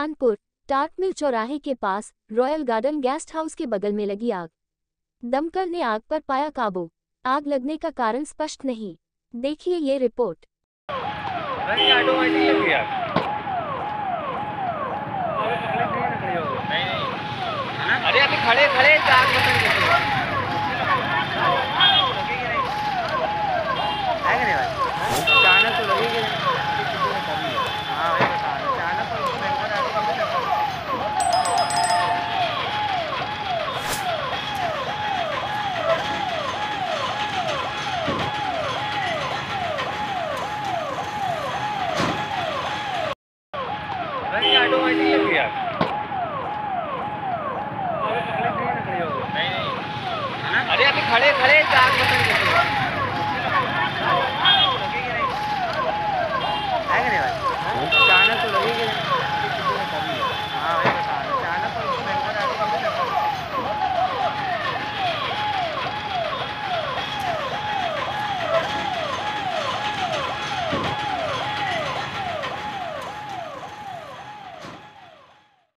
कानपुर टाट मिल चौराहे के पास रॉयल गार्डन गेस्ट हाउस के बगल में लगी आग। दमकल ने आग पर पाया काबू। आग लगने का कारण स्पष्ट नहीं। देखिए ये रिपोर्ट। अरे अभी खड़े खड़े आग बंद कर दो। है कि नहीं भाई? अचानक तो लगेगी। हाँ भाई बता रहे अचानक तो सिलेंडर ऑटोमेटिक लग गया। अरे अभी खड़े खड़े आग बंद कर दो।